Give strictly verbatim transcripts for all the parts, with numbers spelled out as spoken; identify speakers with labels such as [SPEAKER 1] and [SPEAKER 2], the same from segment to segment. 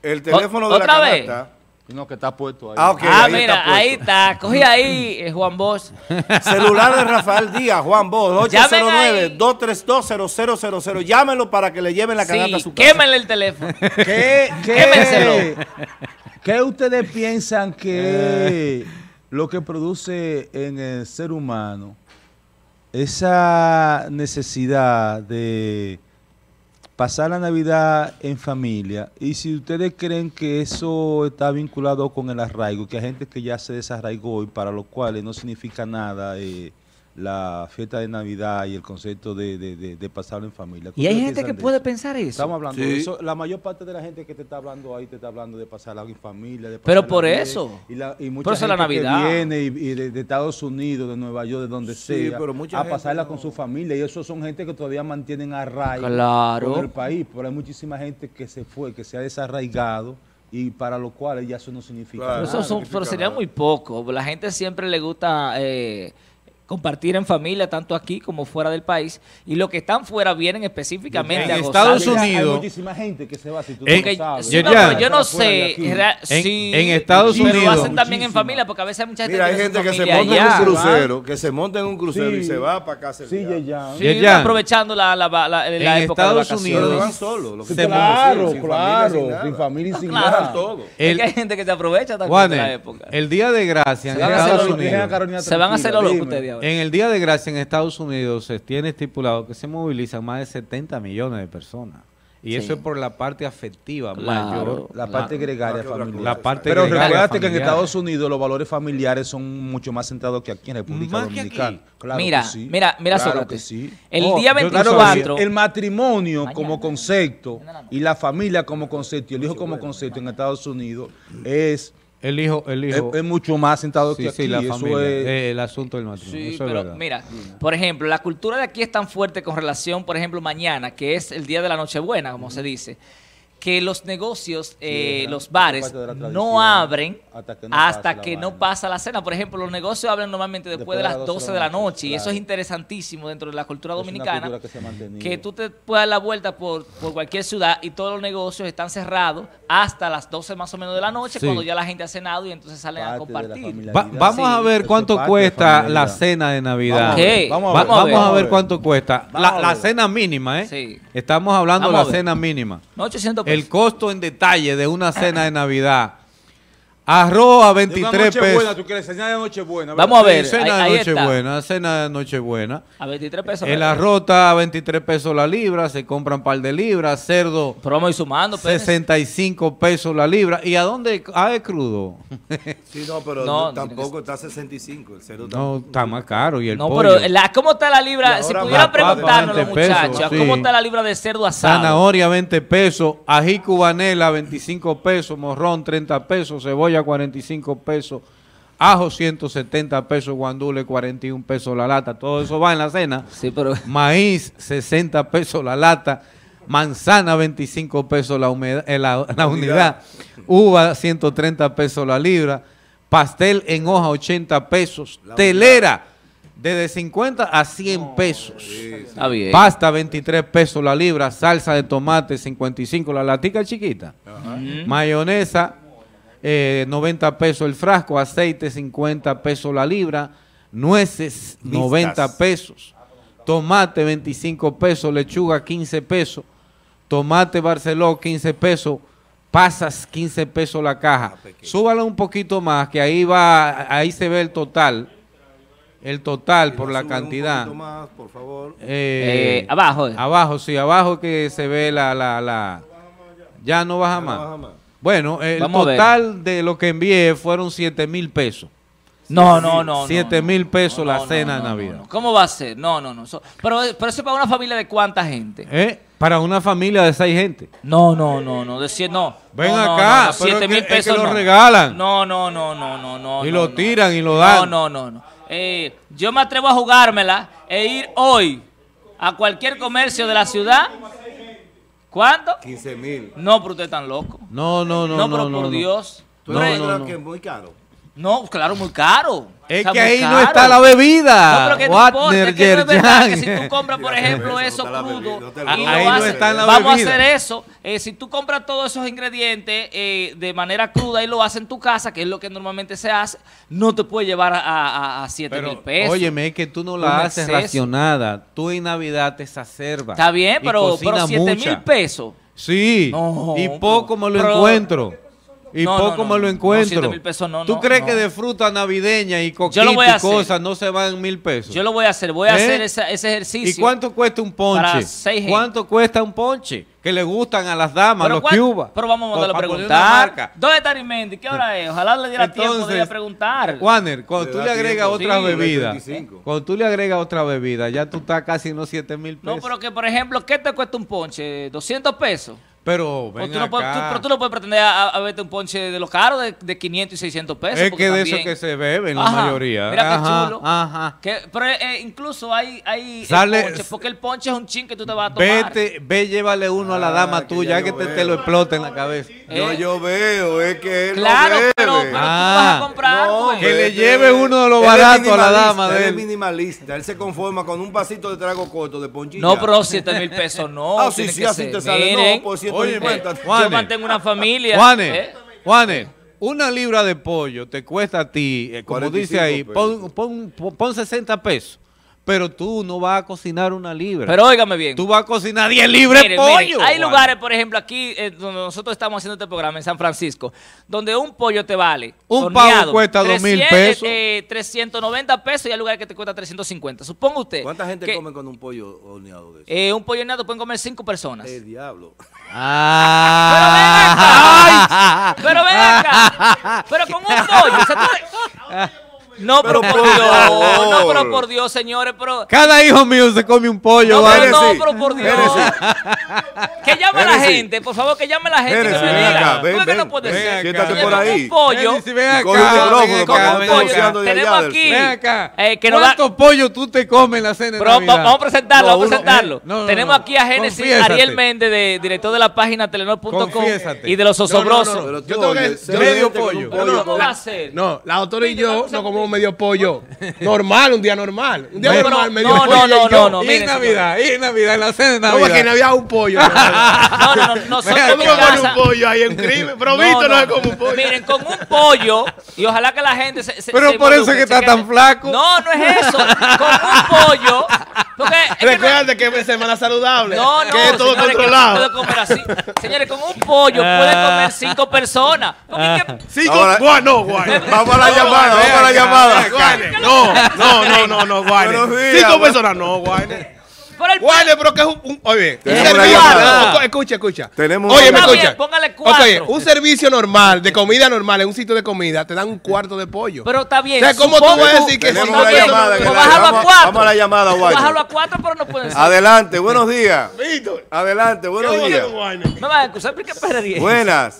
[SPEAKER 1] El teléfono de la
[SPEAKER 2] ¿Otra vez?
[SPEAKER 1] canasta.
[SPEAKER 3] No, que está puesto ahí.
[SPEAKER 1] Ah, ok,
[SPEAKER 2] Ah,
[SPEAKER 1] ahí
[SPEAKER 2] mira,
[SPEAKER 1] está
[SPEAKER 2] ahí
[SPEAKER 1] puesto.
[SPEAKER 2] está. Cogí ahí, eh, Juan Bosch.
[SPEAKER 1] Celular de Rafael Díaz, Juan Bosch, ocho cero nueve,
[SPEAKER 2] Llamen
[SPEAKER 1] dos tres dos, cero cero cero cero. Llámenlo para que le lleven la canasta a
[SPEAKER 2] Sí,
[SPEAKER 1] su casa.
[SPEAKER 2] quémenle el teléfono.
[SPEAKER 3] ¿Qué,
[SPEAKER 2] Quémenselo.
[SPEAKER 3] qué, ¿Qué ustedes piensan que lo que produce en el ser humano esa necesidad de pasar la Navidad en familia? Y si ustedes creen que eso está vinculado con el arraigo, que hay gente que ya se desarraigó y para los cuales no significa nada eh, la fiesta de Navidad y el concepto de, de, de, de pasarlo en familia.
[SPEAKER 2] Y hay
[SPEAKER 3] ¿Ustedes
[SPEAKER 2] gente que
[SPEAKER 3] piensan de
[SPEAKER 2] puede
[SPEAKER 3] eso?
[SPEAKER 2] pensar eso.
[SPEAKER 3] Estamos hablando
[SPEAKER 1] Sí.
[SPEAKER 3] de eso. La mayor parte de la gente que te está hablando ahí te está hablando de pasarla en familia. De
[SPEAKER 2] Pero
[SPEAKER 3] pasarla
[SPEAKER 2] por
[SPEAKER 3] bien,
[SPEAKER 2] eso.
[SPEAKER 3] Y, la, y mucha
[SPEAKER 2] Por eso
[SPEAKER 3] gente
[SPEAKER 2] la Navidad.
[SPEAKER 3] que viene y, y de, de Estados Unidos, de Nueva York, de donde
[SPEAKER 1] Sí,
[SPEAKER 3] sea,
[SPEAKER 1] pero mucha
[SPEAKER 3] a
[SPEAKER 1] gente
[SPEAKER 3] pasarla
[SPEAKER 1] no.
[SPEAKER 3] con su familia. Y eso son gente que todavía mantienen arraigo
[SPEAKER 2] Claro.
[SPEAKER 3] con el país. Pero hay muchísima gente que se fue, que se ha desarraigado y para lo cual ya eso no significa
[SPEAKER 1] Claro.
[SPEAKER 3] nada.
[SPEAKER 2] Pero, eso son- pero sería muy poco. La gente siempre le gusta eh, compartir en familia, tanto aquí como fuera del país. Y los que están fuera vienen específicamente
[SPEAKER 4] En
[SPEAKER 2] a
[SPEAKER 4] Estados
[SPEAKER 2] gozar.
[SPEAKER 3] Hay
[SPEAKER 4] Unidos-
[SPEAKER 3] muchísima gente que se va si tú
[SPEAKER 4] En-
[SPEAKER 3] no lo sabes.
[SPEAKER 2] Sí, no,
[SPEAKER 4] Ya.
[SPEAKER 2] pero yo no
[SPEAKER 3] Fuera de
[SPEAKER 2] sé.
[SPEAKER 3] aquí.
[SPEAKER 2] era-
[SPEAKER 4] En-
[SPEAKER 2] sí,
[SPEAKER 4] en Estados
[SPEAKER 2] pero lo
[SPEAKER 4] Unidos-
[SPEAKER 2] hacen también en
[SPEAKER 3] Muchísima.
[SPEAKER 2] familia, porque a veces hay mucha gente
[SPEAKER 1] Mira, hay
[SPEAKER 2] tiene
[SPEAKER 1] gente
[SPEAKER 2] su
[SPEAKER 1] que se
[SPEAKER 2] familia
[SPEAKER 1] monta en
[SPEAKER 2] allá.
[SPEAKER 1] un crucero, que se monta en un crucero
[SPEAKER 3] Sí.
[SPEAKER 1] y se va para casa.
[SPEAKER 3] Sí, ya.
[SPEAKER 2] Sí,
[SPEAKER 4] Ya.
[SPEAKER 2] aprovechando la, la, la, la
[SPEAKER 4] En
[SPEAKER 2] época de
[SPEAKER 4] Estados
[SPEAKER 1] Pero
[SPEAKER 2] vacaciones.
[SPEAKER 4] Unidos-
[SPEAKER 1] van solos. lo que
[SPEAKER 3] Sí,
[SPEAKER 1] se
[SPEAKER 3] claro,
[SPEAKER 1] monta, sin
[SPEAKER 3] claro,
[SPEAKER 1] familia, sin
[SPEAKER 3] sin
[SPEAKER 1] nada.
[SPEAKER 3] familia y sin
[SPEAKER 2] Claro.
[SPEAKER 3] nada.
[SPEAKER 1] Van todo.
[SPEAKER 2] Es
[SPEAKER 4] El-
[SPEAKER 2] que hay gente que se aprovecha también
[SPEAKER 4] Juanes,
[SPEAKER 2] de la época.
[SPEAKER 4] el Día de Gracia en
[SPEAKER 2] Se van a hacer
[SPEAKER 4] Estados
[SPEAKER 2] los-
[SPEAKER 4] Unidos.
[SPEAKER 3] Carolina,
[SPEAKER 2] Se van a hacer los
[SPEAKER 3] tranquila,
[SPEAKER 2] locos
[SPEAKER 3] dime.
[SPEAKER 2] ustedes ahora.
[SPEAKER 4] En el Día de Gracia en Estados Unidos se tiene estipulado que se movilizan más de setenta millones de personas. Y
[SPEAKER 2] Sí.
[SPEAKER 4] eso es por la parte afectiva
[SPEAKER 2] Claro.
[SPEAKER 4] mayor.
[SPEAKER 3] La
[SPEAKER 2] Claro.
[SPEAKER 3] parte gregaria
[SPEAKER 1] Ah, qué otra
[SPEAKER 3] familiar.
[SPEAKER 1] cosa.
[SPEAKER 4] La parte
[SPEAKER 3] Pero
[SPEAKER 4] gregaria
[SPEAKER 3] recuérdate que en
[SPEAKER 4] familiar.
[SPEAKER 3] Estados Unidos los valores familiares son mucho más centrados que aquí en República
[SPEAKER 4] Más que
[SPEAKER 3] Dominicana.
[SPEAKER 4] aquí.
[SPEAKER 3] Claro
[SPEAKER 2] mira,
[SPEAKER 3] que sí.
[SPEAKER 2] mira, mira,
[SPEAKER 3] Claro
[SPEAKER 2] Sócrates.
[SPEAKER 3] que sí.
[SPEAKER 2] El
[SPEAKER 4] Oh,
[SPEAKER 2] día
[SPEAKER 4] yo no
[SPEAKER 3] Claro,
[SPEAKER 2] veinticuatro.
[SPEAKER 3] el matrimonio
[SPEAKER 2] Mañana.
[SPEAKER 3] como concepto
[SPEAKER 2] Mañana no.
[SPEAKER 3] y la familia como concepto y el hijo como concepto en Estados Unidos es,
[SPEAKER 4] El hijo, el
[SPEAKER 3] es,
[SPEAKER 4] hijo.
[SPEAKER 3] es mucho más centrado
[SPEAKER 4] sí,
[SPEAKER 3] que
[SPEAKER 4] sí,
[SPEAKER 3] aquí.
[SPEAKER 4] la
[SPEAKER 3] Eso
[SPEAKER 4] familia.
[SPEAKER 3] es-
[SPEAKER 4] eh, el asunto del matrimonio.
[SPEAKER 2] Sí,
[SPEAKER 4] eso es
[SPEAKER 2] pero
[SPEAKER 4] verdad.
[SPEAKER 2] mira, por ejemplo, la cultura de aquí es tan fuerte con relación, por ejemplo, mañana, que es el día de la Nochebuena, como se dice, que los negocios, eh,
[SPEAKER 3] ajá,
[SPEAKER 2] los
[SPEAKER 3] eso
[SPEAKER 2] bares,
[SPEAKER 3] parte de la tradición,
[SPEAKER 2] no abren
[SPEAKER 3] hasta que no
[SPEAKER 2] hasta
[SPEAKER 3] pase la
[SPEAKER 2] que no
[SPEAKER 3] vaina.
[SPEAKER 2] pasa la cena. Por ejemplo, los negocios abren normalmente después, de las doce de la noche, y eso
[SPEAKER 3] claro.
[SPEAKER 2] es interesantísimo dentro de la cultura
[SPEAKER 3] Es una
[SPEAKER 2] dominicana,
[SPEAKER 3] cultura que se ha mantenido.
[SPEAKER 2] que tú te puedas dar la vuelta por, por cualquier ciudad y todos los negocios están cerrados hasta las doce más o menos de la noche,
[SPEAKER 4] Sí.
[SPEAKER 2] cuando ya la gente ha cenado y entonces salen a
[SPEAKER 3] Parte de la
[SPEAKER 2] compartir.
[SPEAKER 3] familiaridad.
[SPEAKER 4] Va- vamos
[SPEAKER 2] Sí.
[SPEAKER 4] a ver
[SPEAKER 3] Eso
[SPEAKER 4] cuánto
[SPEAKER 3] es parte de
[SPEAKER 4] cuesta la
[SPEAKER 3] familiaridad.
[SPEAKER 4] cena de Navidad.
[SPEAKER 3] Vamos a
[SPEAKER 2] ¿Qué?
[SPEAKER 3] ver, vamos a
[SPEAKER 4] Va-
[SPEAKER 3] ver,
[SPEAKER 4] vamos, a ver
[SPEAKER 3] ver.
[SPEAKER 4] cuánto cuesta.
[SPEAKER 3] Vamos
[SPEAKER 4] La,
[SPEAKER 3] a
[SPEAKER 4] la
[SPEAKER 3] ver.
[SPEAKER 4] cena mínima, ¿eh?
[SPEAKER 2] Sí.
[SPEAKER 4] Estamos hablando de
[SPEAKER 2] Vamos
[SPEAKER 4] la
[SPEAKER 2] a ver.
[SPEAKER 4] cena mínima.
[SPEAKER 2] No, ochocientos pesos.
[SPEAKER 4] El costo en detalle de una cena de Navidad. Arroz a veintitrés pesos.
[SPEAKER 3] tú quieres cena de Nochebuena.
[SPEAKER 2] Vamos a ver,
[SPEAKER 4] Sí, cena
[SPEAKER 2] ahí-
[SPEAKER 4] de
[SPEAKER 2] ahí está.
[SPEAKER 4] Nochebuena, cena de Nochebuena.
[SPEAKER 2] A veintitrés pesos.
[SPEAKER 4] El arroz está a veintitrés pesos la libra, se compran un par de libras, cerdo
[SPEAKER 2] Pero vamos a ir sumando, Pérez.
[SPEAKER 4] sesenta y cinco pesos la libra. ¿Y a dónde? Ah, es crudo.
[SPEAKER 1] Sí, no, pero
[SPEAKER 2] No,
[SPEAKER 1] no, tampoco está a sesenta y cinco. El cero
[SPEAKER 4] No,
[SPEAKER 1] tampoco.
[SPEAKER 4] está más caro. Y el
[SPEAKER 2] No,
[SPEAKER 4] pollo.
[SPEAKER 2] pero la, ¿cómo está la libra?
[SPEAKER 1] Y
[SPEAKER 2] Si
[SPEAKER 1] ahora
[SPEAKER 2] pudieran
[SPEAKER 1] la papa,
[SPEAKER 2] preguntarnos los
[SPEAKER 4] veinte pesos,
[SPEAKER 2] muchachos,
[SPEAKER 4] sí.
[SPEAKER 2] ¿cómo está la libra de cerdo asado?
[SPEAKER 4] Zanahoria veinte pesos, ají cubanela veinticinco pesos, morrón treinta pesos, cebolla cuarenta y cinco pesos, ajo ciento setenta pesos, guandule cuarenta y un pesos la lata. Todo eso va en la cena.
[SPEAKER 2] Sí, pero...
[SPEAKER 4] Maíz sesenta pesos la lata, manzana veinticinco pesos la, humedad, eh, la, la unidad, uva ciento treinta pesos la libra, pastel en hoja ochenta pesos, telera desde cincuenta a cien pesos.
[SPEAKER 2] Está bien.
[SPEAKER 4] Pasta veintitrés pesos la libra, salsa de tomate cincuenta y cinco la latica chiquita,
[SPEAKER 2] Ujú.
[SPEAKER 4] mayonesa eh, noventa pesos el frasco, aceite cincuenta pesos la libra, nueces
[SPEAKER 1] Mixtas.
[SPEAKER 4] noventa pesos, tomate veinticinco pesos, lechuga quince pesos, tomate Barceló quince pesos, pasas quince pesos la caja. Súbalo un poquito más, que ahí va, ahí se ve el total, el total por la
[SPEAKER 1] Sube un
[SPEAKER 4] cantidad.
[SPEAKER 1] poquito más, por favor.
[SPEAKER 4] Eh,
[SPEAKER 2] Eh, abajo. eh.
[SPEAKER 4] Abajo, sí, abajo que se ve la, la, la, ya no baja
[SPEAKER 1] No
[SPEAKER 4] más.
[SPEAKER 1] baja más.
[SPEAKER 4] Bueno, el
[SPEAKER 2] Vamos a ver.
[SPEAKER 4] total de lo que envié fueron siete mil pesos.
[SPEAKER 2] No, no, no.
[SPEAKER 4] Siete
[SPEAKER 2] no,
[SPEAKER 4] mil
[SPEAKER 2] no.
[SPEAKER 4] pesos
[SPEAKER 2] No,
[SPEAKER 4] la
[SPEAKER 2] no,
[SPEAKER 4] cena
[SPEAKER 2] no,
[SPEAKER 4] de
[SPEAKER 2] no,
[SPEAKER 4] Navidad.
[SPEAKER 2] no. ¿Cómo va a ser? No, no, no. Eso- pero, pero eso es para una familia de cuánta gente.
[SPEAKER 4] ¿Eh? Para una familia de seis gente.
[SPEAKER 2] No, no, no, no. Decir, no.
[SPEAKER 4] Ven
[SPEAKER 2] No, no,
[SPEAKER 4] acá,
[SPEAKER 2] no, no,
[SPEAKER 4] pero
[SPEAKER 2] siete
[SPEAKER 4] es
[SPEAKER 2] mil
[SPEAKER 4] que- es que
[SPEAKER 2] pesos.
[SPEAKER 4] lo
[SPEAKER 2] no.
[SPEAKER 4] regalan.
[SPEAKER 2] No, no, no, no, no, no.
[SPEAKER 4] Y
[SPEAKER 2] no,
[SPEAKER 4] lo
[SPEAKER 2] no.
[SPEAKER 4] tiran y lo dan.
[SPEAKER 2] No, no, no, no. Eh, yo me atrevo a jugármela e ir hoy a cualquier comercio de la ciudad. ¿Cuánto?
[SPEAKER 1] quince mil.
[SPEAKER 2] No, pero usted es tan loco.
[SPEAKER 4] No, no, no,
[SPEAKER 2] No,
[SPEAKER 4] no,
[SPEAKER 2] pero
[SPEAKER 4] no,
[SPEAKER 2] por
[SPEAKER 4] no.
[SPEAKER 2] Dios.
[SPEAKER 1] ¿Tú
[SPEAKER 4] No,
[SPEAKER 1] no,
[SPEAKER 4] no,
[SPEAKER 1] no,
[SPEAKER 4] no.
[SPEAKER 1] que es muy caro?
[SPEAKER 2] No, claro, muy caro.
[SPEAKER 4] Es
[SPEAKER 2] O sea,
[SPEAKER 4] que
[SPEAKER 2] muy
[SPEAKER 4] ahí no
[SPEAKER 2] caro.
[SPEAKER 4] está la bebida.
[SPEAKER 2] No, pero que no
[SPEAKER 4] Wagner,
[SPEAKER 2] importa, es que no es verdad que
[SPEAKER 4] Yerjan.
[SPEAKER 2] si tú compras, por ejemplo, eso
[SPEAKER 1] no está la
[SPEAKER 2] crudo,
[SPEAKER 1] bebida, no te
[SPEAKER 2] y
[SPEAKER 1] la-
[SPEAKER 2] lo
[SPEAKER 4] Ahí no
[SPEAKER 2] haces,
[SPEAKER 4] está en la
[SPEAKER 2] vamos
[SPEAKER 4] bebida.
[SPEAKER 2] a hacer eso. Eh, si tú compras todos esos ingredientes eh, de manera cruda y lo haces en tu casa, que es lo que normalmente se hace, no te puede llevar a, a, a siete mil
[SPEAKER 4] Pero,
[SPEAKER 2] pesos.
[SPEAKER 4] óyeme, es que tú no
[SPEAKER 2] Un
[SPEAKER 4] la haces
[SPEAKER 2] exceso.
[SPEAKER 4] racionada. Tú en Navidad te exacerbas.
[SPEAKER 2] Está bien,
[SPEAKER 4] y
[SPEAKER 2] pero, pero
[SPEAKER 4] cocinas
[SPEAKER 2] siete
[SPEAKER 4] mucha.
[SPEAKER 2] mil pesos.
[SPEAKER 4] Sí,
[SPEAKER 2] No,
[SPEAKER 4] y poco me lo
[SPEAKER 2] pero-
[SPEAKER 4] encuentro. Y
[SPEAKER 2] No,
[SPEAKER 4] poco
[SPEAKER 2] no, no,
[SPEAKER 4] me lo
[SPEAKER 2] no,
[SPEAKER 4] encuentro.
[SPEAKER 2] siete mil pesos no,
[SPEAKER 4] ¿Tú
[SPEAKER 2] no,
[SPEAKER 4] crees
[SPEAKER 2] no.
[SPEAKER 4] que de fruta navideña y
[SPEAKER 2] Yo
[SPEAKER 4] coquito
[SPEAKER 2] lo voy a
[SPEAKER 4] y
[SPEAKER 2] hacer.
[SPEAKER 4] cosas no se van mil pesos?
[SPEAKER 2] Yo lo voy a hacer, voy a
[SPEAKER 4] ¿Eh?
[SPEAKER 2] hacer esa- ese ejercicio.
[SPEAKER 4] ¿Y cuánto cuesta un ponche?
[SPEAKER 2] para seis gente.
[SPEAKER 4] ¿Cuánto cuesta un ponche? Que le gustan a las damas,
[SPEAKER 2] Pero,
[SPEAKER 4] los
[SPEAKER 2] cuán-
[SPEAKER 4] cubas.
[SPEAKER 2] pero vamos a mandarlo a
[SPEAKER 4] Para poner una
[SPEAKER 2] preguntar.
[SPEAKER 4] marca.
[SPEAKER 2] ¿Dónde está Arimendi? ¿Qué hora es? Ojalá le diera tiempo de ir a preguntar.
[SPEAKER 4] Juaner, cuando
[SPEAKER 1] Le
[SPEAKER 4] tú
[SPEAKER 1] da
[SPEAKER 4] le agregas
[SPEAKER 1] tiempo.
[SPEAKER 4] otra
[SPEAKER 2] Sí,
[SPEAKER 4] bebida,
[SPEAKER 1] treinta y cinco.
[SPEAKER 4] cuando tú le agregas otra bebida, ya tú estás casi en los siete mil pesos.
[SPEAKER 2] No, pero que, por ejemplo, ¿qué te cuesta un ponche? ¿doscientos pesos?
[SPEAKER 4] Pero
[SPEAKER 2] O
[SPEAKER 4] ven
[SPEAKER 2] tú no puedes- tú-
[SPEAKER 4] acá.
[SPEAKER 2] pero tú no puedes pretender a, a verte un ponche de los caros de, de quinientos y seiscientos pesos.
[SPEAKER 4] Es
[SPEAKER 2] porque
[SPEAKER 4] que de
[SPEAKER 2] también-
[SPEAKER 4] eso que se bebe en la
[SPEAKER 2] Ajá,
[SPEAKER 4] mayoría.
[SPEAKER 2] Mira qué
[SPEAKER 4] Ajá,
[SPEAKER 2] chulo.
[SPEAKER 4] ajá.
[SPEAKER 2] Que, pero eh, incluso hay, hay el
[SPEAKER 4] Sale-
[SPEAKER 2] ponche, porque el ponche es un chin que tú te vas a tomar.
[SPEAKER 4] Vete, ve, llévale uno a la
[SPEAKER 1] Ah,
[SPEAKER 4] dama
[SPEAKER 1] que
[SPEAKER 4] tuya,
[SPEAKER 1] ya
[SPEAKER 4] que
[SPEAKER 1] yo
[SPEAKER 4] te, te
[SPEAKER 1] veo.
[SPEAKER 4] lo explote en la cabeza.
[SPEAKER 1] Yo,
[SPEAKER 2] Eh.
[SPEAKER 1] yo veo, es que él
[SPEAKER 2] Claro,
[SPEAKER 1] no bebe.
[SPEAKER 2] pero, pero tú vas
[SPEAKER 4] Ah,
[SPEAKER 2] a comprar.
[SPEAKER 1] No,
[SPEAKER 2] pues.
[SPEAKER 4] que le
[SPEAKER 1] este,
[SPEAKER 4] lleve uno de lo
[SPEAKER 1] él es
[SPEAKER 4] barato a la
[SPEAKER 1] minimalista,
[SPEAKER 4] dama de
[SPEAKER 1] él.
[SPEAKER 4] él.
[SPEAKER 1] es minimalista, él se conforma con un vasito de trago corto de ponchilla.
[SPEAKER 2] No, pero siete mil pesos no.
[SPEAKER 1] Ah, sí,
[SPEAKER 2] tiene
[SPEAKER 1] sí,
[SPEAKER 2] que
[SPEAKER 1] así
[SPEAKER 2] ser.
[SPEAKER 1] te sale.
[SPEAKER 2] Miren,
[SPEAKER 1] No, por ciento
[SPEAKER 4] Óyeme,
[SPEAKER 1] cincuenta.
[SPEAKER 4] Juan-
[SPEAKER 2] yo mantengo una familia.
[SPEAKER 4] Juanes,
[SPEAKER 2] ¿eh?
[SPEAKER 4] Juanes, una libra de pollo te cuesta a ti, eh, como
[SPEAKER 1] cuarenta y
[SPEAKER 4] dice ahí,
[SPEAKER 1] cinco
[SPEAKER 4] pon,
[SPEAKER 1] pesos.
[SPEAKER 4] pon, pon- pon sesenta pesos. Pero tú no vas a cocinar una libra.
[SPEAKER 2] Pero óigame bien.
[SPEAKER 4] tú vas a cocinar diez libras de
[SPEAKER 2] Miren, miren,
[SPEAKER 4] pollo.
[SPEAKER 2] hay
[SPEAKER 4] Juanes.
[SPEAKER 2] lugares, por ejemplo, aquí eh, donde nosotros estamos haciendo este programa en San Francisco, donde un pollo te vale.
[SPEAKER 4] Un
[SPEAKER 2] horneado,
[SPEAKER 4] pavo cuesta dos mil
[SPEAKER 2] trescientos,
[SPEAKER 4] pesos.
[SPEAKER 2] eh, trescientos noventa pesos y hay lugares que te cuesta trescientos cincuenta. Suponga usted.
[SPEAKER 1] ¿Cuánta gente
[SPEAKER 2] que,
[SPEAKER 1] come con un pollo horneado de eso?
[SPEAKER 2] eh, un pollo horneado pueden comer cinco personas.
[SPEAKER 1] El diablo.
[SPEAKER 4] Ah.
[SPEAKER 2] Pero ven acá. Pero con un pollo. o sea, tú- No, pero,
[SPEAKER 1] Pero
[SPEAKER 2] por
[SPEAKER 1] por
[SPEAKER 2] Dios.
[SPEAKER 1] favor.
[SPEAKER 2] No, pero por Dios, señores. Pero.
[SPEAKER 4] Cada hijo mío se come un pollo.
[SPEAKER 2] No,
[SPEAKER 4] ¿vale?
[SPEAKER 2] pero no,
[SPEAKER 1] Génesis,
[SPEAKER 2] pero por Dios.
[SPEAKER 1] Génesis.
[SPEAKER 2] Que llame a la
[SPEAKER 1] Génesis.
[SPEAKER 2] gente, por favor, que llame a la gente.
[SPEAKER 1] Génesis,
[SPEAKER 2] que me
[SPEAKER 1] ven
[SPEAKER 2] diga.
[SPEAKER 1] acá,
[SPEAKER 2] ¿Tú
[SPEAKER 1] ven,
[SPEAKER 2] ves que
[SPEAKER 1] ven,
[SPEAKER 2] no puede
[SPEAKER 4] ven
[SPEAKER 2] ser?
[SPEAKER 4] acá.
[SPEAKER 1] Siéntate
[SPEAKER 2] Oye,
[SPEAKER 1] por
[SPEAKER 2] con
[SPEAKER 1] ahí.
[SPEAKER 2] un pollo.
[SPEAKER 4] Génesis, ven acá,
[SPEAKER 1] Coge un micrófono,
[SPEAKER 4] ven
[SPEAKER 1] que
[SPEAKER 4] acá,
[SPEAKER 2] Con un
[SPEAKER 4] ven
[SPEAKER 2] pollo.
[SPEAKER 4] acá.
[SPEAKER 1] de
[SPEAKER 2] Tenemos
[SPEAKER 1] allá,
[SPEAKER 2] aquí.
[SPEAKER 4] Ven acá.
[SPEAKER 2] eh, que nos da-
[SPEAKER 4] ¿Cuántos pollos tú te comes en la cena de
[SPEAKER 2] Pero
[SPEAKER 4] Navidad?
[SPEAKER 2] va- vamos a presentarlo,
[SPEAKER 1] No,
[SPEAKER 2] vamos a
[SPEAKER 1] uno-
[SPEAKER 2] presentarlo.
[SPEAKER 4] eh, no, no,
[SPEAKER 2] Tenemos
[SPEAKER 4] no.
[SPEAKER 2] aquí a Génesis
[SPEAKER 4] Confiésate.
[SPEAKER 2] Ariel Méndez, de, director de la página telenor punto com
[SPEAKER 4] Confiésate.
[SPEAKER 2] y de los osobrosos.
[SPEAKER 5] No, no, no,
[SPEAKER 1] Pero
[SPEAKER 5] Yo
[SPEAKER 1] tú,
[SPEAKER 5] tengo que-
[SPEAKER 1] oye,
[SPEAKER 5] yo-
[SPEAKER 1] ser
[SPEAKER 4] medio
[SPEAKER 1] gente con
[SPEAKER 4] pollo.
[SPEAKER 1] un
[SPEAKER 5] No, no,
[SPEAKER 2] ¿Cómo
[SPEAKER 5] la-
[SPEAKER 2] va a ser?
[SPEAKER 5] No, la doctora y
[SPEAKER 2] Mira,
[SPEAKER 5] yo
[SPEAKER 2] vamos a
[SPEAKER 5] no
[SPEAKER 2] ver.
[SPEAKER 5] comemos medio pollo. Normal, un día normal. Un día
[SPEAKER 2] No,
[SPEAKER 5] normal,
[SPEAKER 2] pero-
[SPEAKER 5] medio
[SPEAKER 2] no,
[SPEAKER 5] pollo.
[SPEAKER 2] no,
[SPEAKER 5] y
[SPEAKER 2] no,
[SPEAKER 5] yo.
[SPEAKER 2] no, no.
[SPEAKER 4] Y
[SPEAKER 2] mire,
[SPEAKER 4] en Navidad, y en Navidad, en la cena de
[SPEAKER 5] No,
[SPEAKER 4] Navidad.
[SPEAKER 5] porque en Navidad un pollo.
[SPEAKER 2] No, no, no. Nosotros
[SPEAKER 5] ¿Cómo
[SPEAKER 2] en mi
[SPEAKER 5] con
[SPEAKER 2] casa-
[SPEAKER 5] un pollo ahí en crimen? Pero Víctor no es como un pollo.
[SPEAKER 2] Miren, con un pollo, y ojalá que la gente se. se-
[SPEAKER 4] Pero
[SPEAKER 2] se
[SPEAKER 4] por eso
[SPEAKER 2] involucre,
[SPEAKER 4] que está
[SPEAKER 2] chequee-
[SPEAKER 4] tan flaco.
[SPEAKER 2] No, no es eso. Con un pollo. Porque es que no-
[SPEAKER 5] Recuerda que es semana saludable.
[SPEAKER 2] No, no,
[SPEAKER 5] que es todo
[SPEAKER 2] señores, que
[SPEAKER 5] controlado.
[SPEAKER 2] no puede comer así. Señores, con un pollo pueden comer cinco personas. Porque es que-
[SPEAKER 5] Cinco.
[SPEAKER 1] Ahora-
[SPEAKER 5] Guay, no, guay.
[SPEAKER 1] Vamos a la
[SPEAKER 5] No,
[SPEAKER 1] llamada,
[SPEAKER 5] guay,
[SPEAKER 1] vamos a la
[SPEAKER 5] ven
[SPEAKER 1] llamada.
[SPEAKER 5] acá, Guay, No, no, no, no, no, guay.
[SPEAKER 1] Buenos días,
[SPEAKER 5] Cinco
[SPEAKER 1] guay.
[SPEAKER 5] personas, no, guay.
[SPEAKER 2] por el
[SPEAKER 5] Guay, pero que es un, un- oye, un
[SPEAKER 1] Tenemos una
[SPEAKER 5] servicio.
[SPEAKER 1] llamada.
[SPEAKER 5] no, escucha, escucha.
[SPEAKER 1] Tenemos
[SPEAKER 5] Oye,
[SPEAKER 1] una
[SPEAKER 5] me
[SPEAKER 2] Está
[SPEAKER 5] escucha.
[SPEAKER 2] bien, póngale cuatro.
[SPEAKER 5] Oye, un servicio normal, de comida normal, en un sitio de comida, te dan un cuarto de pollo.
[SPEAKER 2] Pero está bien.
[SPEAKER 5] O sea, ¿cómo tú
[SPEAKER 2] supongo-
[SPEAKER 5] vas a decir que
[SPEAKER 1] Tenemos
[SPEAKER 5] cinco
[SPEAKER 1] una
[SPEAKER 2] bien,
[SPEAKER 5] personas-
[SPEAKER 1] llamada. que
[SPEAKER 2] pues
[SPEAKER 1] la-
[SPEAKER 2] bájalo a
[SPEAKER 1] vamos,
[SPEAKER 2] cuatro.
[SPEAKER 1] vamos a la llamada,
[SPEAKER 2] Bájalo
[SPEAKER 1] Guayo.
[SPEAKER 2] a cuatro, pero no pueden ser.
[SPEAKER 1] Adelante, buenos días.
[SPEAKER 5] Víctor,
[SPEAKER 1] Adelante, buenos
[SPEAKER 5] ¿qué
[SPEAKER 1] días.
[SPEAKER 5] vamos a hacer con Guay?
[SPEAKER 2] Me van a excusar, pero ¿qué perrería?
[SPEAKER 1] Buenas.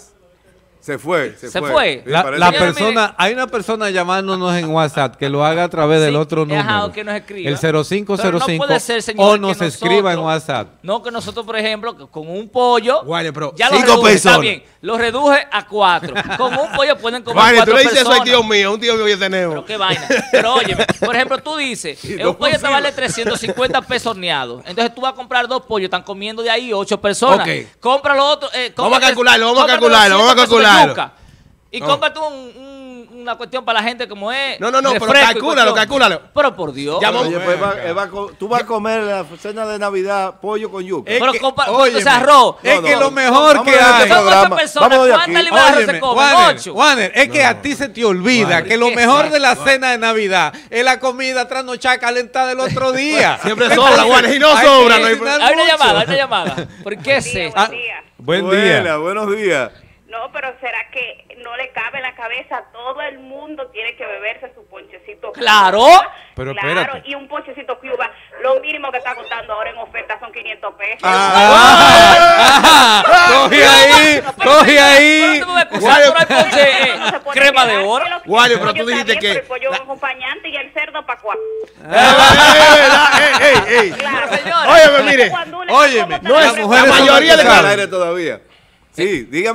[SPEAKER 1] Se fue, se,
[SPEAKER 2] Se
[SPEAKER 1] fue.
[SPEAKER 2] fue.
[SPEAKER 1] Sí,
[SPEAKER 4] La,
[SPEAKER 1] parece
[SPEAKER 4] la
[SPEAKER 1] que-
[SPEAKER 2] Señores,
[SPEAKER 4] persona, hay una persona llamándonos en WhatsApp que lo haga a través del
[SPEAKER 2] Sí,
[SPEAKER 4] otro
[SPEAKER 2] ajá,
[SPEAKER 4] número.
[SPEAKER 2] o que nos escriba.
[SPEAKER 4] El cero cinco cero cinco
[SPEAKER 2] Pero no puede ser, señor,
[SPEAKER 4] o
[SPEAKER 2] que
[SPEAKER 4] nos
[SPEAKER 2] nosotros-
[SPEAKER 4] escriba en WhatsApp.
[SPEAKER 2] No, que nosotros, por ejemplo, que con un pollo.
[SPEAKER 5] Guay, pero
[SPEAKER 2] ya lo
[SPEAKER 5] cinco
[SPEAKER 2] reduje, está
[SPEAKER 5] personas.
[SPEAKER 2] bien. Lo reduje a cuatro. Con un pollo pueden comer
[SPEAKER 5] Guay, tú
[SPEAKER 2] cuatro
[SPEAKER 5] le dices eso
[SPEAKER 2] personas.
[SPEAKER 5] al tío mío, un tío mío ya
[SPEAKER 2] Pero
[SPEAKER 5] tenemos.
[SPEAKER 2] qué vaina. Pero oye, por ejemplo, tú dices, eh,
[SPEAKER 1] no
[SPEAKER 2] un pollo te
[SPEAKER 1] funciona.
[SPEAKER 2] vale trescientos cincuenta pesos horneados. Entonces tú vas a comprar dos pollos, están comiendo de ahí ocho personas.
[SPEAKER 5] Ok.
[SPEAKER 2] Compra los otros. eh,
[SPEAKER 5] Vamos a
[SPEAKER 2] cómprate-
[SPEAKER 5] calcularlo, vamos a
[SPEAKER 2] cómprate
[SPEAKER 5] calcularlo, vamos a
[SPEAKER 2] doscientos pesos de
[SPEAKER 5] calcularlo.
[SPEAKER 2] yuca. Y
[SPEAKER 5] No.
[SPEAKER 2] cómprate un, un- una cuestión para la gente como es.
[SPEAKER 5] No, no, no, pero
[SPEAKER 2] refresco y
[SPEAKER 5] calcúlalo,
[SPEAKER 2] cuestión.
[SPEAKER 5] calcúlalo.
[SPEAKER 2] Pero por Dios.
[SPEAKER 5] Llama-
[SPEAKER 1] Oye, pues, va- él va a co- tú vas a comer en la cena de Navidad pollo con yuca.
[SPEAKER 4] Es
[SPEAKER 2] Pero
[SPEAKER 4] que-
[SPEAKER 2] compra-
[SPEAKER 4] óyeme,
[SPEAKER 2] o sea, arroz.
[SPEAKER 4] Es
[SPEAKER 1] No,
[SPEAKER 4] que
[SPEAKER 1] no,
[SPEAKER 4] lo
[SPEAKER 1] no,
[SPEAKER 4] mejor
[SPEAKER 1] vamos
[SPEAKER 4] que
[SPEAKER 1] a ver
[SPEAKER 4] hay.
[SPEAKER 1] este
[SPEAKER 2] Son ocho
[SPEAKER 1] programa.
[SPEAKER 2] personas.
[SPEAKER 1] Vamos de
[SPEAKER 2] ¿Cuántas
[SPEAKER 1] aquí.
[SPEAKER 2] libras de arroz se
[SPEAKER 4] Óyeme,
[SPEAKER 2] comen?
[SPEAKER 4] Juaner,
[SPEAKER 2] Ocho.
[SPEAKER 4] Juaner, es que a ti se te olvida
[SPEAKER 2] Juaner,
[SPEAKER 4] que lo
[SPEAKER 2] ¿qué
[SPEAKER 4] mejor
[SPEAKER 2] es
[SPEAKER 4] de la
[SPEAKER 2] eso?
[SPEAKER 4] cena de Navidad es la comida trasnochada calentada del otro día.
[SPEAKER 5] Siempre sobra, Juan, y no
[SPEAKER 4] Hay que
[SPEAKER 5] sobra, no hay
[SPEAKER 4] cocinar
[SPEAKER 2] Hay una
[SPEAKER 4] mucho.
[SPEAKER 2] llamada, hay una llamada. ¿Por qué es esto?
[SPEAKER 4] Ah,
[SPEAKER 6] Buenos días.
[SPEAKER 4] buen
[SPEAKER 1] Buena,
[SPEAKER 4] día.
[SPEAKER 1] buenos días.
[SPEAKER 6] No, pero ¿será que no le cabe en la cabeza? Todo el mundo tiene que beberse su ponchecito.
[SPEAKER 2] Claro.
[SPEAKER 6] Cuba.
[SPEAKER 4] Pero
[SPEAKER 6] claro,
[SPEAKER 4] espérate.
[SPEAKER 6] y un ponchecito Cuba, lo mínimo que está costando ahora en oferta son quinientos pesos.
[SPEAKER 4] Ah, coge ahí, coge ahí.
[SPEAKER 2] Pero no te me voy a excusar, pero hay ponche, eh,
[SPEAKER 6] Uno se pone
[SPEAKER 2] crema
[SPEAKER 6] a
[SPEAKER 2] de
[SPEAKER 6] quejar
[SPEAKER 2] oro.
[SPEAKER 6] que los-
[SPEAKER 5] Guayo,
[SPEAKER 6] el
[SPEAKER 5] pero
[SPEAKER 6] pollo
[SPEAKER 5] tú
[SPEAKER 6] está
[SPEAKER 5] dijiste
[SPEAKER 6] bien,
[SPEAKER 5] que
[SPEAKER 6] pero el pollo
[SPEAKER 5] la-
[SPEAKER 6] acompañante y el cerdo para cuatro.
[SPEAKER 5] ey, ey, ey.
[SPEAKER 6] Claro,
[SPEAKER 2] señora.
[SPEAKER 5] Óyeme, mire.
[SPEAKER 6] Cuando uno-
[SPEAKER 5] Óyeme,
[SPEAKER 6] ¿cómo
[SPEAKER 5] no
[SPEAKER 6] te
[SPEAKER 5] es
[SPEAKER 6] abre-
[SPEAKER 5] mujer, la
[SPEAKER 1] Estamos
[SPEAKER 5] mayoría de
[SPEAKER 1] al
[SPEAKER 5] casos.
[SPEAKER 1] aire todavía. Sí, dígame.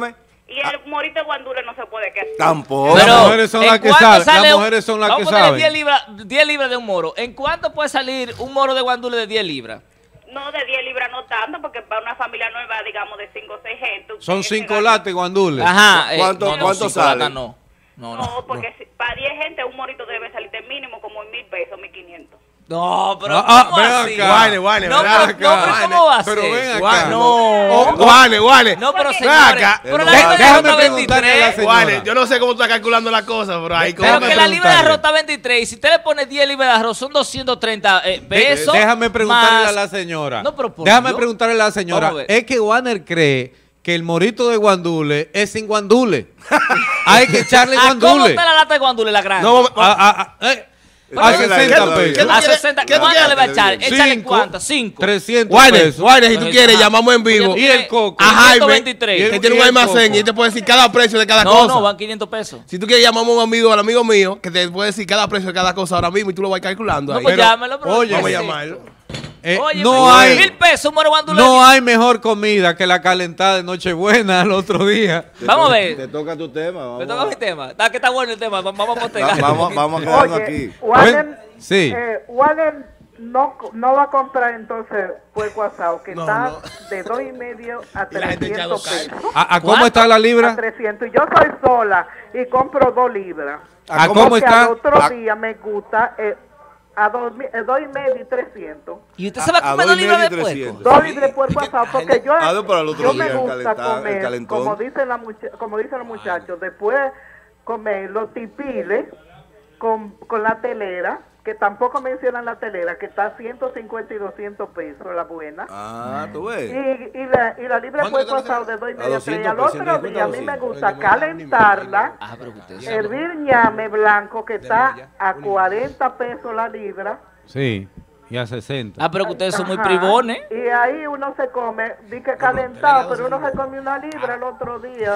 [SPEAKER 6] Y el morito de guandule no se puede quedar.
[SPEAKER 1] Tampoco.
[SPEAKER 2] Pero,
[SPEAKER 4] las mujeres son
[SPEAKER 2] ¿en
[SPEAKER 4] las que
[SPEAKER 2] cuánto
[SPEAKER 4] saben.
[SPEAKER 2] sale
[SPEAKER 4] Las
[SPEAKER 2] un-
[SPEAKER 4] mujeres son las que
[SPEAKER 2] vamos a ponerle
[SPEAKER 4] saben.
[SPEAKER 2] diez libras, diez libras de un moro. ¿En cuánto puede salir un moro de guandule de diez libras?
[SPEAKER 6] No, de diez libras no tanto, porque para una familia nueva, digamos, de cinco o seis gente.
[SPEAKER 4] Son
[SPEAKER 6] ustedes se
[SPEAKER 4] cinco
[SPEAKER 6] gastan-
[SPEAKER 4] lates guandules.
[SPEAKER 2] Ajá. eh,
[SPEAKER 1] ¿Cuánto-
[SPEAKER 2] no, no,
[SPEAKER 1] cuánto
[SPEAKER 2] cinco
[SPEAKER 1] sale?
[SPEAKER 2] latas no. No, no.
[SPEAKER 6] No, porque si- para diez gente un morito debe salirte mínimo como en mil pesos, mil quinientos.
[SPEAKER 2] No, pero
[SPEAKER 4] Ah, ah,
[SPEAKER 2] ¿cómo
[SPEAKER 4] ven
[SPEAKER 2] así?
[SPEAKER 4] acá.
[SPEAKER 5] Guane, guane,
[SPEAKER 2] No,
[SPEAKER 5] ven
[SPEAKER 2] pero,
[SPEAKER 5] acá.
[SPEAKER 2] no, pero ¿cómo va a ser?
[SPEAKER 4] Pero ven acá.
[SPEAKER 5] Guane,
[SPEAKER 4] Oh,
[SPEAKER 5] Guane, Guane.
[SPEAKER 2] No, pero
[SPEAKER 6] Porque-
[SPEAKER 2] señores,
[SPEAKER 5] acá.
[SPEAKER 2] pero la
[SPEAKER 4] De-
[SPEAKER 2] libra de
[SPEAKER 4] déjame
[SPEAKER 2] arroz está
[SPEAKER 4] preguntarle a la
[SPEAKER 2] veintitrés.
[SPEAKER 4] señora.
[SPEAKER 5] Guane, yo no sé cómo tú estás calculando la cosa, pero ahí
[SPEAKER 2] Pero
[SPEAKER 4] Déjame
[SPEAKER 2] que la libra de
[SPEAKER 4] preguntarle.
[SPEAKER 2] arroz está veintitrés y si usted le pone diez libras de arroz son doscientos treinta eh, pesos.
[SPEAKER 4] Déjame preguntarle
[SPEAKER 2] más-
[SPEAKER 4] a la señora.
[SPEAKER 2] No, pero por
[SPEAKER 4] Déjame
[SPEAKER 2] Dios.
[SPEAKER 4] preguntarle a la señora.
[SPEAKER 2] Vamos a ver.
[SPEAKER 4] Es que Warner cree que el morito de guandule es sin guandule. Hay que echarle
[SPEAKER 2] ¿A cómo
[SPEAKER 4] guandule.
[SPEAKER 2] está la lata de guandule, la grande?
[SPEAKER 5] No,
[SPEAKER 4] A, a- a- eh,
[SPEAKER 2] Pero-
[SPEAKER 4] a
[SPEAKER 2] ¿Qué-
[SPEAKER 4] sesenta
[SPEAKER 1] qué-
[SPEAKER 4] pesos.
[SPEAKER 5] qué-
[SPEAKER 2] A
[SPEAKER 5] quieres-
[SPEAKER 2] sesenta,
[SPEAKER 5] qué tú
[SPEAKER 2] ¿cuánto le va a
[SPEAKER 1] quieres?
[SPEAKER 2] echar? Échale
[SPEAKER 4] Cinco,
[SPEAKER 2] cuánto, cinco.
[SPEAKER 4] trescientos
[SPEAKER 5] Guane,
[SPEAKER 4] pesos.
[SPEAKER 5] Guane, si tú
[SPEAKER 2] Pues,
[SPEAKER 5] quieres,
[SPEAKER 2] ajá.
[SPEAKER 5] llamamos en vivo.
[SPEAKER 2] Oye,
[SPEAKER 4] Y el coco.
[SPEAKER 5] A Jaime,
[SPEAKER 2] ciento veintitrés.
[SPEAKER 4] Y el-
[SPEAKER 5] que tiene
[SPEAKER 4] y
[SPEAKER 5] un
[SPEAKER 4] el
[SPEAKER 5] almacén
[SPEAKER 4] coco.
[SPEAKER 5] y te puede decir cada precio de cada
[SPEAKER 2] No,
[SPEAKER 5] cosa.
[SPEAKER 2] no, van quinientos pesos.
[SPEAKER 5] Si tú quieres, llamamos a un amigo, al amigo mío, que te puede decir cada precio de cada cosa ahora mismo y tú lo vas calculando
[SPEAKER 2] No,
[SPEAKER 5] ahí.
[SPEAKER 2] pues
[SPEAKER 5] Pero-
[SPEAKER 2] llámelo, pero
[SPEAKER 4] oye,
[SPEAKER 5] Vamos a
[SPEAKER 2] sí.
[SPEAKER 5] llamarlo.
[SPEAKER 4] Eh,
[SPEAKER 2] Oye,
[SPEAKER 4] no
[SPEAKER 2] pero
[SPEAKER 4] hay,
[SPEAKER 2] mil pesos, un moro guandule.
[SPEAKER 4] no hay mejor comida que la calentada de Nochebuena al otro día.
[SPEAKER 2] Vamos a
[SPEAKER 1] Te
[SPEAKER 2] ver.
[SPEAKER 1] toca tu tema. Vamos,
[SPEAKER 2] Me toca mi tema. Está que está bueno el tema. Vamos a
[SPEAKER 1] Va-
[SPEAKER 2] postergar.
[SPEAKER 1] vamos, vamos a quedarnos
[SPEAKER 7] Oye,
[SPEAKER 1] aquí.
[SPEAKER 7] Warren,
[SPEAKER 4] Sí.
[SPEAKER 7] eh, Warren no, no va a comprar entonces puerco asado, que
[SPEAKER 5] No,
[SPEAKER 7] está
[SPEAKER 5] no.
[SPEAKER 7] de dos y medio a
[SPEAKER 5] Y la gente
[SPEAKER 7] trescientos
[SPEAKER 5] echando
[SPEAKER 7] pesos.
[SPEAKER 4] ¿A, a cómo
[SPEAKER 2] ¿Cuánto?
[SPEAKER 4] está la
[SPEAKER 7] A
[SPEAKER 4] libra?
[SPEAKER 7] trescientos. Y yo soy sola y compro dos libras.
[SPEAKER 4] ¿A
[SPEAKER 1] cómo
[SPEAKER 4] cómo
[SPEAKER 7] Porque
[SPEAKER 4] está?
[SPEAKER 7] al otro
[SPEAKER 1] A-
[SPEAKER 7] día me gusta eh, a dos, mi- eh, dos y medio y trescientos.
[SPEAKER 2] Y usted se va a
[SPEAKER 1] A- a
[SPEAKER 2] comer
[SPEAKER 1] dos
[SPEAKER 2] dos
[SPEAKER 1] y
[SPEAKER 2] libras de
[SPEAKER 1] medio y
[SPEAKER 2] puerco.
[SPEAKER 1] trescientos.
[SPEAKER 7] Dos libras de puerco asado, porque yo,
[SPEAKER 1] Ah, no, para el otro
[SPEAKER 7] yo
[SPEAKER 1] día,
[SPEAKER 7] me
[SPEAKER 1] el
[SPEAKER 7] gusta
[SPEAKER 1] calentar- el
[SPEAKER 7] comer,
[SPEAKER 1] calentón.
[SPEAKER 7] como dicen, la mucha- como dicen los muchachos, después comer los tipiles con, con la telera, que tampoco mencionan la telera, que está a ciento cincuenta y doscientos pesos, la buena.
[SPEAKER 1] Ah, tú
[SPEAKER 7] Y,
[SPEAKER 1] ves.
[SPEAKER 7] y, la, y la libra de
[SPEAKER 5] ¿Cuánto
[SPEAKER 7] puerco
[SPEAKER 5] te está
[SPEAKER 7] asado de dos y
[SPEAKER 1] A
[SPEAKER 7] medio a tres.
[SPEAKER 1] doscientos
[SPEAKER 7] Y al
[SPEAKER 1] pesos,
[SPEAKER 7] otro día a mí me
[SPEAKER 1] doscientos.
[SPEAKER 7] gusta calentarla,
[SPEAKER 2] Ah, pero que usted
[SPEAKER 7] hervir ñame blanco, que está a cuarenta pesos la libra.
[SPEAKER 4] Sí, y a sesenta.
[SPEAKER 2] Ah, pero que ustedes son muy
[SPEAKER 7] Ajá.
[SPEAKER 2] privones.
[SPEAKER 7] Y ahí uno se come, di que calentado, pero uno se come una libra el otro día.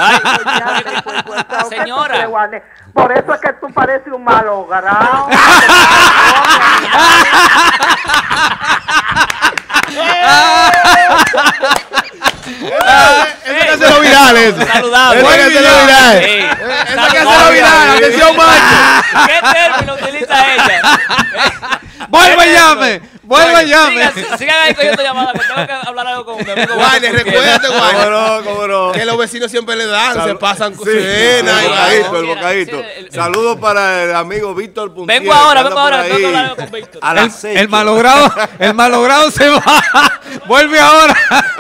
[SPEAKER 2] Señora.
[SPEAKER 7] Por eso es que tú pareces un malogrado.
[SPEAKER 5] Eso que hace lo viral, eso.
[SPEAKER 2] Saludable.
[SPEAKER 5] Eso que hace lo viral.
[SPEAKER 2] Sí.
[SPEAKER 5] Eso que hace lo viral. Atención, macho.
[SPEAKER 2] ¿Qué término utiliza ella?
[SPEAKER 4] ¡Vuelva y llame! ¡Vuelva y llame!
[SPEAKER 2] Sigan, sigan ahí cogiendo llamadas, que tengo que hablar algo con mi amigo.
[SPEAKER 5] Guane, recuérdate,
[SPEAKER 1] ¿Cómo
[SPEAKER 5] Guane,
[SPEAKER 1] no? ¿Cómo no?
[SPEAKER 5] que los vecinos siempre le dan, se
[SPEAKER 1] Sal-
[SPEAKER 5] pasan
[SPEAKER 1] Sí,
[SPEAKER 5] cena
[SPEAKER 1] el
[SPEAKER 5] y
[SPEAKER 1] bocadito,
[SPEAKER 5] vaina.
[SPEAKER 1] el bocadito.
[SPEAKER 2] Sí, el- el-
[SPEAKER 1] Saludos para el amigo Víctor Puntier.
[SPEAKER 2] Vengo ahora,
[SPEAKER 1] que
[SPEAKER 2] vengo
[SPEAKER 1] anda
[SPEAKER 2] ahora,
[SPEAKER 1] por
[SPEAKER 2] tengo que
[SPEAKER 1] ahí
[SPEAKER 2] hablar con Víctor.
[SPEAKER 1] al
[SPEAKER 4] El,
[SPEAKER 1] acecho.
[SPEAKER 4] el malogrado, el malogrado se va. Vuelve ahora.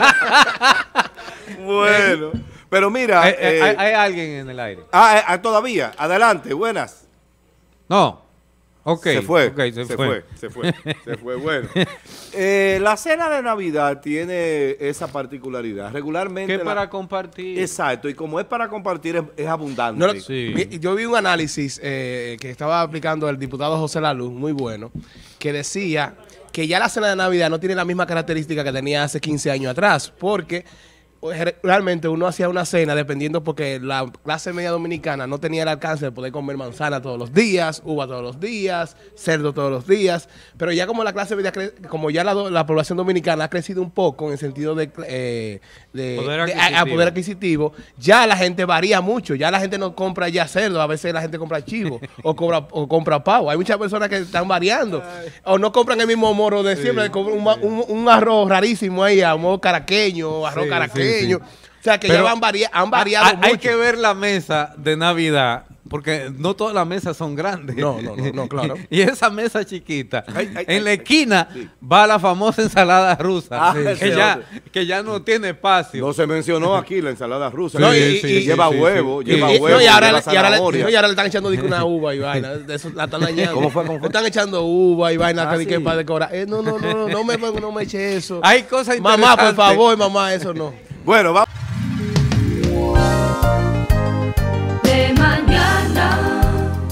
[SPEAKER 1] Bueno. Pero mira.
[SPEAKER 4] Eh, eh,
[SPEAKER 1] eh,
[SPEAKER 4] hay, hay alguien en el aire.
[SPEAKER 1] ah, eh, ah, todavía. Adelante, buenas.
[SPEAKER 4] No. Ok.
[SPEAKER 1] se fue.
[SPEAKER 4] ok, se,
[SPEAKER 1] se
[SPEAKER 4] fue.
[SPEAKER 1] fue. Se fue. Se fue. Bueno. Eh, la cena de Navidad tiene esa particularidad. Regularmente.
[SPEAKER 4] ¿Qué
[SPEAKER 1] la-
[SPEAKER 4] para compartir?
[SPEAKER 1] Exacto. Y como es para compartir, es, es abundante.
[SPEAKER 5] No, no,
[SPEAKER 4] Sí.
[SPEAKER 5] mi- Yo vi un análisis eh, que estaba aplicando el diputado José Laluz, muy bueno, que decía que ya la cena de Navidad no tiene la misma característica que tenía hace quince años atrás, porque eh, realmente uno hacía una cena dependiendo porque la clase media dominicana no tenía el alcance de poder comer manzana todos los días, uva todos los días, cerdo todos los días, pero ya como la clase media, cre- como ya la, do- la población dominicana ha crecido un poco en el sentido de, eh, de,
[SPEAKER 4] Poder
[SPEAKER 5] de- a- a
[SPEAKER 4] adquisitivo.
[SPEAKER 5] poder adquisitivo, ya la gente varía mucho, ya la gente no compra ya cerdo, a veces la gente compra chivo o, compra, o compra pavo. Hay muchas personas que están variando o no compran el mismo moro de siempre, compran un, ma- un- un arroz rarísimo ahí, a modo caraqueño, arroz
[SPEAKER 4] Sí,
[SPEAKER 5] caraqueño.
[SPEAKER 4] sí, sí.
[SPEAKER 5] O sea que
[SPEAKER 4] Pero
[SPEAKER 5] ya van varia- han variado
[SPEAKER 4] hay,
[SPEAKER 5] mucho.
[SPEAKER 4] hay que ver la mesa de Navidad, porque no todas las mesas son grandes.
[SPEAKER 5] No, no, no, no, claro.
[SPEAKER 4] Y esa mesa chiquita,
[SPEAKER 1] Ay, ay,
[SPEAKER 4] en
[SPEAKER 1] ay,
[SPEAKER 4] la
[SPEAKER 1] ay.
[SPEAKER 4] esquina
[SPEAKER 1] Sí.
[SPEAKER 4] va la famosa ensalada rusa,
[SPEAKER 1] Ah,
[SPEAKER 4] que,
[SPEAKER 1] ese
[SPEAKER 4] ya,
[SPEAKER 1] otro.
[SPEAKER 4] que ya no tiene espacio.
[SPEAKER 1] No se mencionó aquí la ensalada rusa.
[SPEAKER 5] No,
[SPEAKER 1] que-
[SPEAKER 5] y-
[SPEAKER 1] que
[SPEAKER 5] y-
[SPEAKER 1] lleva
[SPEAKER 4] sí,
[SPEAKER 1] huevo,
[SPEAKER 4] sí.
[SPEAKER 1] lleva
[SPEAKER 5] Y- y-
[SPEAKER 1] huevo,
[SPEAKER 5] no, y ahora,
[SPEAKER 1] lleva
[SPEAKER 5] y ahora le-
[SPEAKER 1] zanahoria.
[SPEAKER 5] no, y ahora le están echando dique una uva y vaina. De eso la están dañando.
[SPEAKER 1] ¿Cómo fue? ¿Cómo fue?
[SPEAKER 5] Le están echando uva y vaina
[SPEAKER 1] Ah,
[SPEAKER 5] que di que
[SPEAKER 1] sí.
[SPEAKER 5] para decorar. Eh, no, no, no, no, no me, no me eche eso.
[SPEAKER 4] Hay cosas
[SPEAKER 5] Mamá, por
[SPEAKER 4] interesantes.
[SPEAKER 5] favor, mamá, eso no.
[SPEAKER 1] Bueno, vamos.